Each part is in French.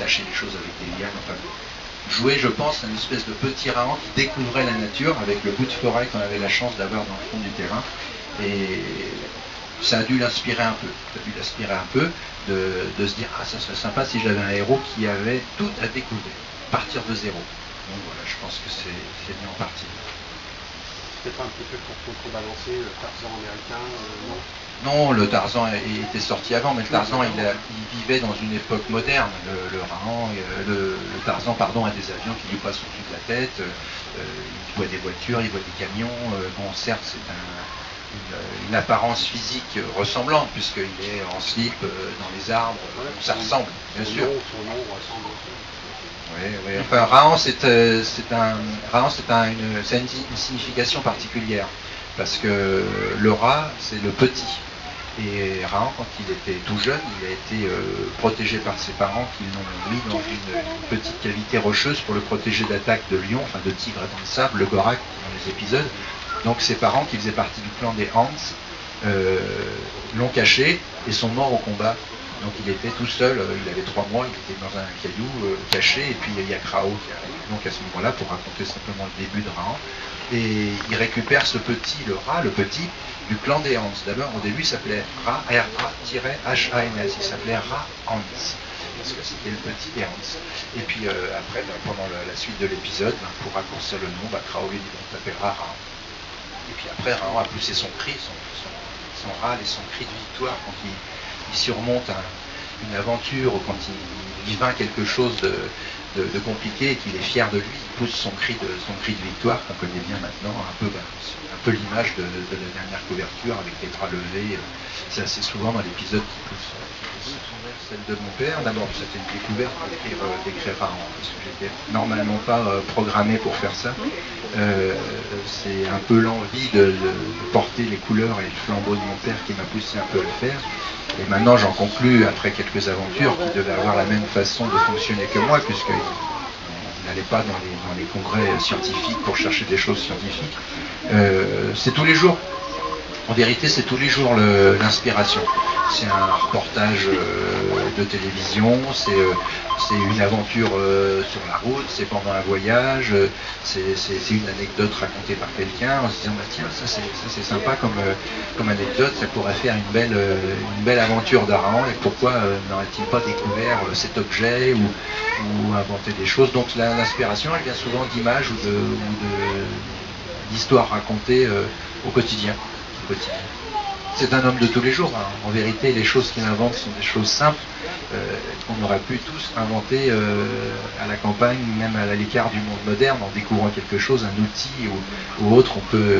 attacher les choses avec des lianes, enfin, jouer, je pense, à une espèce de petit Rahan qui découvrait la nature avec le bout de forêt qu'on avait la chance d'avoir dans le fond du terrain. Et ça a dû l'inspirer un peu. Ça a dû l'inspirer un peu de se dire, ah, ça serait sympa si j'avais un héros qui avait tout à découvrir, partir de zéro. Donc voilà, je pense que c'est bien en partie. C'était pas un petit peu pour contrebalancer le Tarzan américain, non? Non, le Tarzan était sorti avant, mais le Tarzan il vivait dans une époque moderne. Le Tarzan pardon, a des avions qui lui passent au-dessus de la tête, il voit des voitures, il voit des camions. Bon, certes, c'est une apparence physique ressemblante, puisqu'il est en slip dans les arbres, ça ressemble, bien sûr. Son nom ressemble aussi. Oui. Enfin, Rahan, a une signification particulière, parce que le rat, c'est le petit. Et Rahan, quand il était tout jeune, il a été protégé par ses parents qui l'ont mis dans une petite cavité rocheuse pour le protéger d'attaques de lions, enfin de tigres dans le sable, le Gorak dans les épisodes. Donc ses parents, qui faisaient partie du clan des Hans, l'ont caché et sont morts au combat. Donc il était tout seul, il avait 3 mois, il était dans un caillou caché, et puis il y a Krao qui arrive donc à ce moment-là pour raconter simplement le début de Rahan. Et il récupère ce petit, le rat, le petit, du clan des Hans. D'abord, au début, il s'appelait R-A-H-A-N-S, il s'appelait Ra-Hans, parce que c'était le petit des Hans. Et puis après, pendant la suite de l'épisode, pour raccourcir le nom, Krao lui dit, on t'appellera Rahan. Et puis après, Rahan a poussé son cri, son râle et son cri de victoire quand il surmonte une aventure, ou quand il vainc quelque chose de compliqué et qu'il est fier de lui, il pousse son cri de victoire, qu'on connaît bien maintenant, un peu l'image de la dernière couverture avec les bras levés. C'est assez souvent dans l'épisode qui pousse celle de mon père. D'abord, c'était une découverte d'écrire Rahan, parce que j'étais normalement pas programmé pour faire ça. C'est un peu l'envie de porter les couleurs et le flambeau de mon père qui m'a poussé un peu à le faire. Et maintenant, j'en conclus, après quelques aventures, qu'il devait avoir la même façon de fonctionner que moi, puisqu'il n'allait pas dans les congrès scientifiques pour chercher des choses scientifiques. C'est tous les jours. En vérité, c'est tous les jours l'inspiration. C'est un reportage de télévision, c'est une aventure sur la route, c'est pendant un voyage, c'est une anecdote racontée par quelqu'un en se disant, bah, tiens, ça c'est sympa comme anecdote, ça pourrait faire une belle aventure d'Arahan, et pourquoi n'aurait-il pas découvert cet objet ou inventé des choses. Donc l'inspiration, elle vient souvent d'images ou d'histoires racontées au quotidien. C'est un homme de tous les jours. Hein. En vérité, les choses qu'il invente sont des choses simples qu'on aurait pu tous inventer à la campagne, même à l'écart du monde moderne, en découvrant quelque chose, un outil ou autre,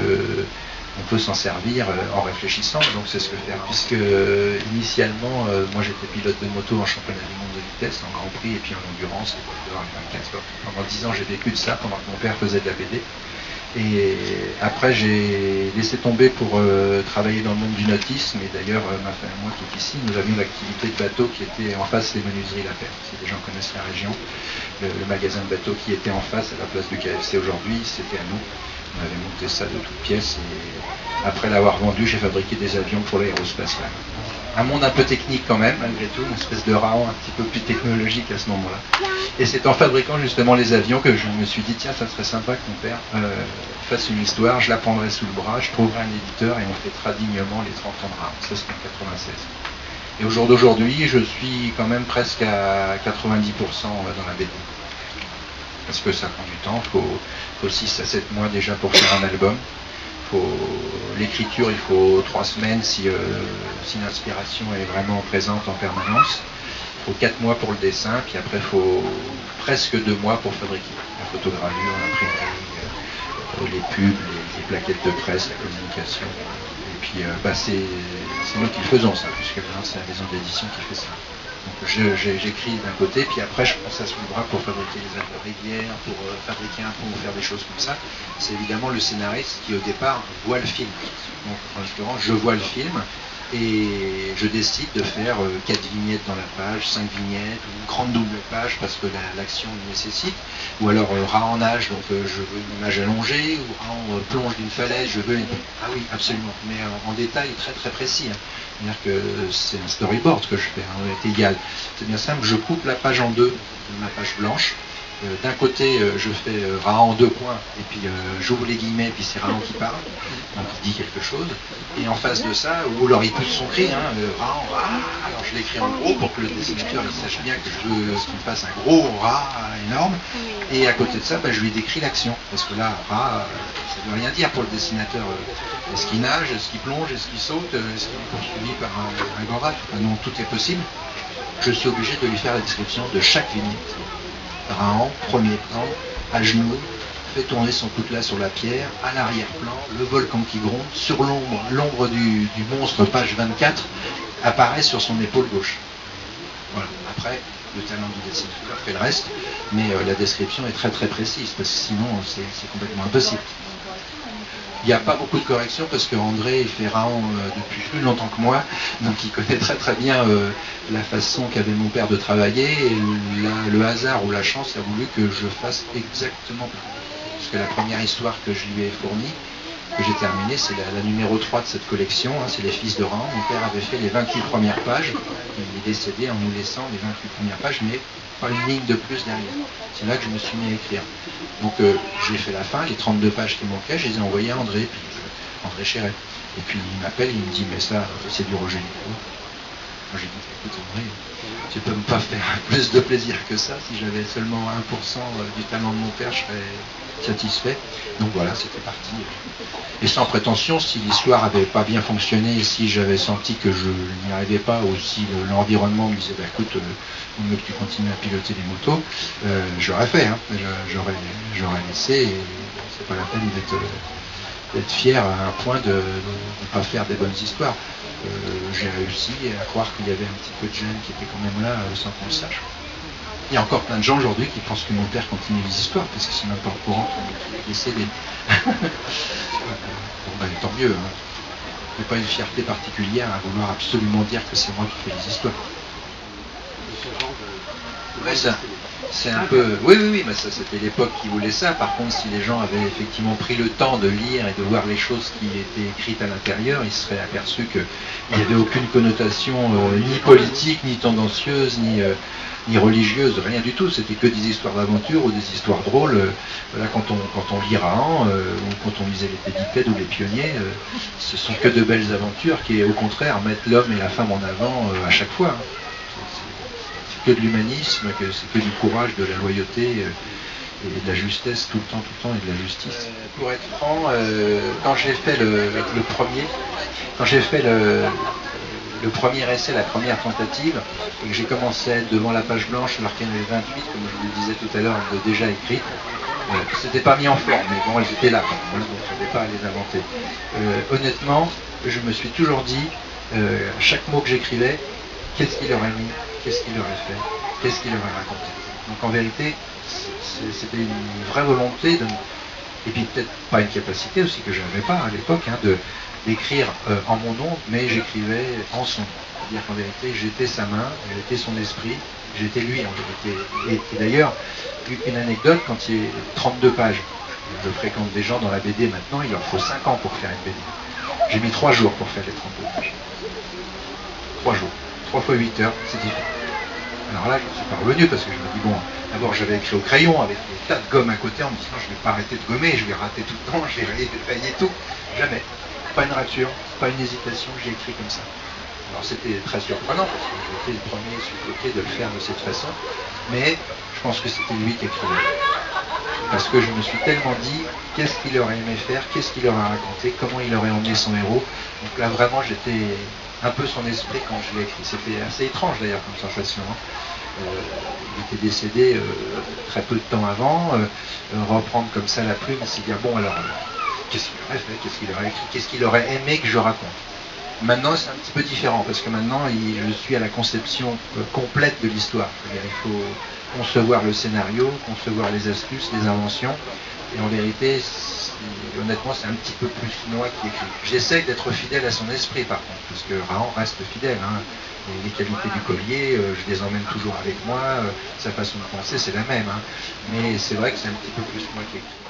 on peut s'en servir en réfléchissant. Donc c'est ce que faire. Puisque initialement, moi j'étais pilote de moto en championnat du monde de vitesse, en Grand Prix et puis en endurance, pendant 10 ans j'ai vécu de ça, pendant que mon père faisait de la BD. Et après, j'ai laissé tomber pour travailler dans le monde du nautisme. Et d'ailleurs, ma femme et moi qui est ici, nous avions l'activité de bateau qui était en face des menuiseries La Paire. Si des gens connaissent la région, le magasin de bateaux qui était en face à la place du KFC aujourd'hui, c'était à nous. On avait monté ça de toutes pièces. Et après l'avoir vendu, j'ai fabriqué des avions pour l'aérospatial. Un monde un peu technique quand même, malgré tout, une espèce de Rahan un petit peu plus technologique à ce moment-là. Et c'est en fabriquant justement les avions que je me suis dit, tiens, ça serait sympa que mon père fasse une histoire, je la prendrai sous le bras, je trouverai un éditeur et on fêtera dignement les 30 ans de Rahan. Ça, c'était en 96. Et au jour d'aujourd'hui, je suis quand même presque à 90% dans la BD. Parce que ça prend du temps, il faut 6 à 7 mois déjà pour faire un album. L'écriture, il faut 3 semaines si l'inspiration est vraiment présente en permanence. Il faut 4 mois pour le dessin, puis après il faut presque 2 mois pour fabriquer la photogravure, l'imprimerie, les pubs, les plaquettes de presse, la communication. Et puis c'est nous qui le faisons ça, puisque maintenant c'est la maison d'édition qui fait ça. Donc j'écris d'un côté, puis après je prends ça sous le bras pour fabriquer les œuvres rivières, pour fabriquer un pont ou faire des choses comme ça. C'est évidemment le scénariste qui au départ voit le film. Donc en l'occurrence, je vois le film, et je décide de faire 4 vignettes dans la page, 5 vignettes, ou une grande double page parce que l'action le nécessite, ou alors Ra en nage, donc je veux une image allongée, ou Ra en plonge d'une falaise, je veux une... Ah oui, absolument, mais en détail très très précis. Hein. C'est-à-dire que c'est un storyboard que je fais, en réalité égal. C'est bien simple, je coupe la page en deux, ma page blanche. D'un côté, je fais Rahan en 2 points, et puis j'ouvre les guillemets, puis c'est Rahan qui parle, donc il dit quelque chose. Et en face de ça, ou alors il pousse son cri, hein, Rahan, alors je l'écris en gros pour que le dessinateur il sache bien que je veux qu'il fasse un gros Ra énorme. Et à côté de ça, je lui décris l'action, parce que là, Ra, ça ne veut rien dire pour le dessinateur. Est-ce qu'il nage, est-ce qu'il plonge, est-ce qu'il saute, est-ce qu'il est poursuivi par un gorat, non, tout est possible. Je suis obligé de lui faire la description de chaque vignette. Rahan, premier plan, à genoux, fait tourner son coutelas sur la pierre, à l'arrière-plan, le volcan qui gronde, sur l'ombre du monstre, page 24, apparaît sur son épaule gauche. Voilà. Après, le talent du dessinateur fait le reste, mais la description est très très précise, parce que sinon c'est complètement impossible. Il n'y a pas beaucoup de corrections parce que André fait Rahan depuis plus longtemps que moi, donc il connaît très très bien la façon qu'avait mon père de travailler, et le hasard ou la chance a voulu que je fasse exactement pareil. Parce que la première histoire que je lui ai fournie, que j'ai terminée, c'est la numéro 3 de cette collection, hein, c'est Les Fils de Rahan. Mon père avait fait les 28 premières pages, il est décédé en nous laissant les 28 premières pages, mais pas une ligne de plus derrière. C'est là que je me suis mis à écrire. Donc j'ai fait la fin, les 32 pages qui manquaient, je les ai envoyées à André, puis André Chéret. Et puis il m'appelle, il me dit mais ça c'est du Roger Nico. Moi j'ai dit écoute André, tu peux pas faire plus de plaisir que ça, si j'avais seulement 1% du talent de mon père, je serais satisfait. Donc voilà, c'était parti. Et sans prétention, si l'histoire avait pas bien fonctionné, si j'avais senti que je n'y arrivais pas, ou si l'environnement me disait écoute, il mieux que tu continues à piloter les motos, j'aurais fait, hein. J'aurais laissé, et c'est pas la peine d'être fier à un point de ne pas faire des bonnes histoires. J'ai réussi à croire qu'il y avait un petit peu de gêne qui était quand même là sans qu'on le sache. Il y a encore plein de gens aujourd'hui qui pensent que mon père continue les histoires parce qu'ils sont même pas au courant qu'il est décédé. Tant mieux. Hein. Je n'ai pas une fierté particulière à vouloir absolument dire que c'est moi qui fais les histoires. Ouais, ça, c'est un peu... Oui, mais ça, c'était l'époque qui voulait ça. Par contre, si les gens avaient effectivement pris le temps de lire et de voir les choses qui étaient écrites à l'intérieur, ils seraient aperçus qu'il n'y avait aucune connotation ni politique, ni tendancieuse, ni religieuse, rien du tout. C'était que des histoires d'aventure ou des histoires drôles. Voilà, quand on lit Rahan, ou quand on lisait les Pédipèdes ou les Pionniers, ce sont que de belles aventures qui, au contraire, mettent l'homme et la femme en avant à chaque fois. Hein. Que de l'humanisme, c'est que du courage, de la loyauté et de la justesse tout le temps, et de la justice. Pour être franc, quand j'ai fait le premier essai, la première tentative, et que j'ai commencé à être devant la page blanche alors qu'il y en avait 28, comme je vous le disais tout à l'heure, déjà écrites, c'était pas mis en forme, mais bon, elles étaient là, donc je n'avais pas à les inventer. Honnêtement, je me suis toujours dit, chaque mot que j'écrivais, qu'est-ce qu'il aurait mis, qu'est-ce qu'il aurait fait, qu'est-ce qu'il aurait raconté. Donc en vérité, c'était une vraie volonté, et puis peut-être pas une capacité aussi que je n'avais pas à l'époque, hein, d'écrire en mon nom, mais j'écrivais en son nom. C'est-à-dire qu'en vérité, j'étais sa main, j'étais son esprit, j'étais lui en vérité. Et d'ailleurs, une anecdote, quand il y a 32 pages, je fréquente des gens dans la BD maintenant, il leur faut 5 ans pour faire une BD. J'ai mis 3 jours pour faire les 32 pages. 3 jours. 3 fois 8 heures, c'est différent. Alors là, je suis parvenu parce que je me dis, bon, d'abord j'avais écrit au crayon avec des tas de gomme à côté en me disant, je ne vais pas arrêter de gommer, je vais rater tout le temps, je vais rayé tout. Jamais. Pas une rature, pas une hésitation, j'ai écrit comme ça. Alors c'était très surprenant parce que j'ai été le premier suffoqué de le faire de cette façon, mais je pense que c'était lui qui écrivait. Parce que je me suis tellement dit, qu'est-ce qu'il aurait aimé faire, qu'est-ce qu'il aurait raconté, comment il aurait emmené son héros. Donc là vraiment j'étais un peu son esprit quand je l'ai écrit. C'était assez étrange d'ailleurs comme sensation. Hein. Il était décédé très peu de temps avant. Reprendre comme ça la plume, c'est dire bon alors, qu'est-ce qu'il aurait fait, qu'est-ce qu'il aurait écrit, qu'est-ce qu'il aurait aimé que je raconte. Maintenant c'est un petit peu différent parce que maintenant je suis à la conception complète de l'histoire. Il faut concevoir le scénario, concevoir les astuces, les inventions. Et en vérité, honnêtement, c'est un petit peu plus moi qui écris. J'essaye d'être fidèle à son esprit, par contre, parce que Rahan reste fidèle. Hein. Et les qualités du collier, je les emmène toujours avec moi. Sa façon de penser, c'est la même. Hein. Mais c'est vrai que c'est un petit peu plus moi qui écris.